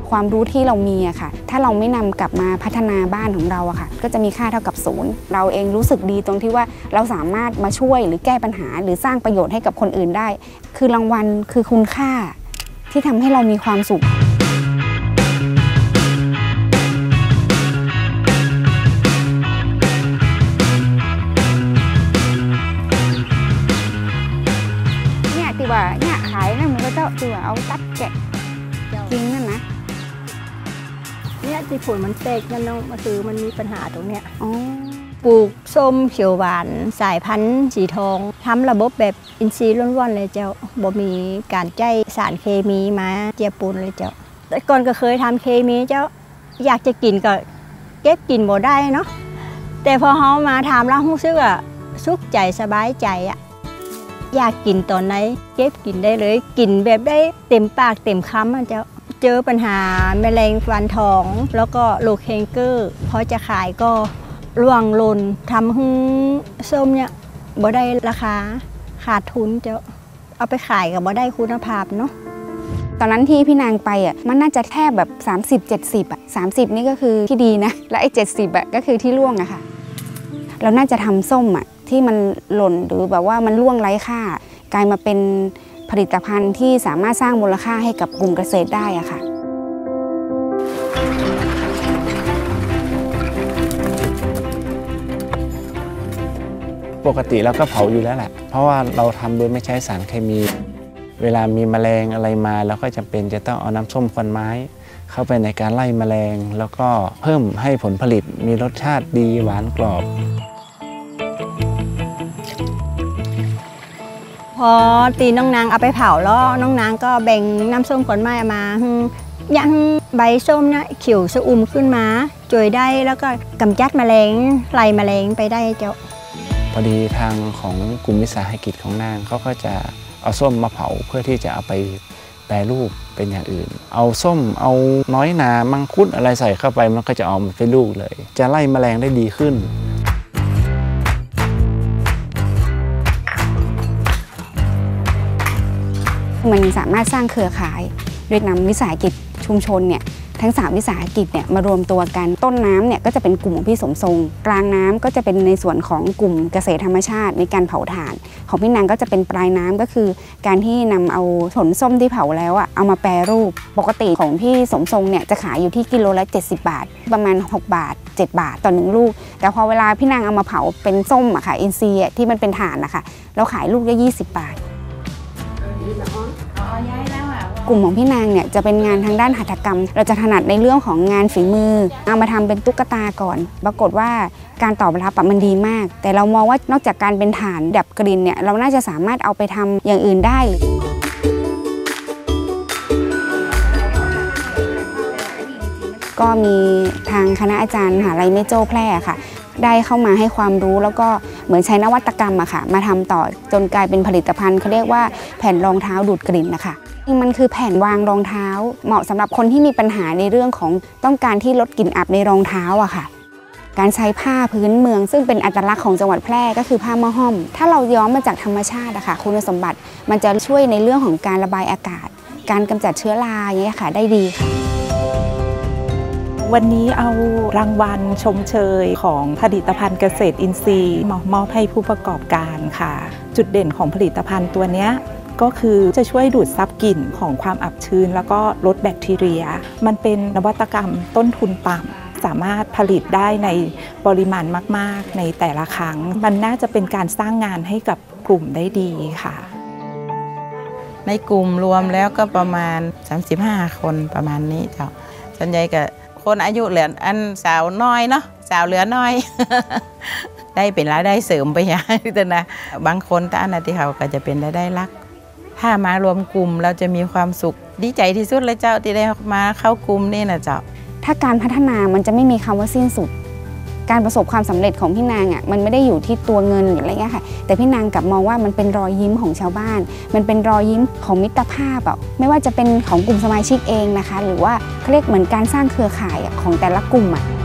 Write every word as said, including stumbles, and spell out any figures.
ความรู้ที่เรามีอะค่ะถ้าเราไม่นำกลับมาพัฒนาบ้านของเราอะค่ะก็จะมีค่าเท่ากับศูนย์เราเองรู้สึกดีตรงที่ว่าเราสามารถมาช่วยหรือแก้ปัญหาหรือสร้างประโยชน์ให้กับคนอื่นได้คือรางวัลคือคุณค่าที่ทำให้เรามีความสุขเนี่ยที่ว่าเนี่ยขายนั่นมันก็เจ้าที่ว่าเอาตัดแกะจริงนั่นนะเนี่ยที่ผลมันเตกนั่นเนาะมาคือมันมีปัญหาตรงเนี้ยปลูกส้มเขียวหวานสายพันธุ์สีทองทำระบบแบบอินทรีย์ล้วนๆเลยเจ้าบ่มีการใช้สารเคมีมาเจียปนเลยเจ้าแต่ก่อนก็เคยทำเคมีเจ้าอยากจะกินก็เก็บกินบ่ได้เนาะแต่พอเขามาทำแล้วรู้สึกว่าสุขใจสบายใจอะอยากกินตอนไหนเก็บกินได้เลยกินแบบได้เต็มปากเต็มคำอ่ะเจ้าเจอปัญหาแมลงวันทองแล้วก็โรคแฮงเกอร์พอจะขายก็ร่วงหล่นทำให้ส้มเนี่ยบ่ได้ราคาขาดทุนเจ้าเอาไปขายกับบ่ได้คุณภาพเนาะตอนนั้นที่พี่นางไปอ่ะมันน่าจะแทบแบบสามสิบ เจ็ดสิบอ่ะสามสิบนี่ก็คือที่ดีนะและไอ้เจ็ดสิบอ่ะก็คือที่ร่วงอะค่ะเราน่าจะทำส้มอ่ะที่มันหล่นหรือแบบว่ามันร่วงไร้ค่ากลายมาเป็นผลิตภัณฑ์ที่สามารถสร้างมูลค่าให้กับกลุ่มเกษตรได้อะค่ะปกติเราก็เผาอยู่แล้วแหละเพราะว่าเราทำโดยไม่ใช้สารเคมีเวลามีแมลงอะไรมาเราก็จำเป็นจะต้องเอาน้ำส้มควันไม้เข้าไปในการไล่แมลงแล้วก็เพิ่มให้ผลผลิตมีรสชาติดีหวานกรอบพอตีน้องนางเอาไปเผาแล้วน้องนางก็แบ่งน้ำส้มขวดไม้มาย่างใบส้มนะเขียวสะอุ่มขึ้นมาจ่วยได้แล้วก็กำจัดแมลงไล่แมลงไปได้เจ้าพอดีทางของกลุ่มวิสาหกิจของนางเขาก็จะเอาส้มมาเผาเพื่อที่จะเอาไปแปรรูปเป็นอย่างอื่นเอาส้มเอาน้อยนามังคุดอะไรใส่เข้าไปมันก็จะออกมาเป็นลูกเลยจะไล่แมลงได้ดีขึ้นมันสามารถสร้างเครือข่ายโดยนำวิสาหกิจชุมชนเนี่ยทั้งสามวิสาหกิจเนี่ยมารวมตัวกันต้นน้ำเนี่ยก็จะเป็นกลุ่มของพี่สมทรงกลางน้ำก็จะเป็นในส่วนของกลุ่มเกษตรธรรมชาติในการเผาถ่านของพี่นางก็จะเป็นปลายน้ำก็คือการที่นำเอาผลส้มที่เผาแล้วอะเอามาแปรรูปปกติของพี่สมทรงเนี่ยจะขายอยู่ที่กิโลละเจ็ดสิบบาทประมาณหกบาทเจ็ดบาทต่อหนึ่งลูกแต่พอเวลาพี่นางเอามาเผาเป็นส้มอะค่ะอินทรีย์ที่มันเป็นถ่านนะคะเราขายลูกได้ยี่สิบบาทกลุ่มของพี่นางเนี่ยจะเป็นงานทางด้านหัตถกรรมเราจะถนัดในเรื่องของงานฝีมือเอามาทำเป็นตุ๊กตาก่อนปรากฏว่าการตอบรับมันดีมากแต่เรามองว่านอกจากการเป็นฐานดับกลิ่นเนี่ยเราน่าจะสามารถเอาไปทำอย่างอื่นได้ก็มีทางคณะอาจารย์มหาวิทยาลัยแม่โจ้แพร่ค่ะได้เข้ามาให้ความรู้แล้วก็เหมือนใช้นวัตกรรมอะค่ะมาทำต่อจนกลายเป็นผลิตภัณฑ์เขาเรียกว่าแผ่นรองเท้าดูดกลิ่นนะคะมันคือแผ่นวางรองเท้าเหมาะสำหรับคนที่มีปัญหาในเรื่องของต้องการที่ลดกลิ่นอับในรองเท้าอะค่ะการใช้ผ้าพื้นเมืองซึ่งเป็นอัตลักษณ์ของจังหวัดแพร่ก็คือผ้ามะฮ่อมถ้าเราย้อมมาจากธรรมชาติอะค่ะคุณสมบัติมันจะช่วยในเรื่องของการระบายอากาศการกำจัดเชื้อราอย่างเงี้ยค่ะได้ดีค่ะวันนี้เอารางวัลชมเชยของผลิตภัณฑ์เกษตรอินทรีย์มามอบให้ผู้ประกอบการค่ะจุดเด่นของผลิตภัณฑ์ตัวนี้ก็คือจะช่วยดูดซับกลิ่นของความอับชื้นแล้วก็ลดแบคทีเรียมันเป็นนวัตกรรมต้นทุนต่ำสามารถผลิตได้ในปริมาณมากๆในแต่ละครั้งมันน่าจะเป็นการสร้างงานให้กับกลุ่มได้ดีค่ะในกลุ่มรวมแล้วก็ประมาณสามสิบห้าคนประมาณนี้เจ้าส่วนใหญ่ก็คนอายุเหลืออันสาวน้อยเนาะสาวเหลือน้อย ได้เป็นรายได้เสริมไปอย่างนี้นะบางคนแต่อันนั้นที่เขาก็จะเป็นรายได้หลักถ้ามารวมกลุ่มเราจะมีความสุขดีใจที่สุดเลยเจ้าที่ได้มาเข้ากลุ่มนี่นะเจ้าถ้าการพัฒนามันจะไม่มีคำว่าสิ้นสุดการประสบความสำเร็จของพี่นางอ่ะมันไม่ได้อยู่ที่ตัวเงินหรืออะไรเงี้ยค่ะแต่พี่นางกลับมองว่ามันเป็นรอยยิ้มของชาวบ้านมันเป็นรอยยิ้มของมิตรภาพอ่ะไม่ว่าจะเป็นของกลุ่มสมาชิกเองนะคะหรือว่าเขาเรียกเหมือนการสร้างเครือข่ายของแต่ละกลุ่มอ่ะ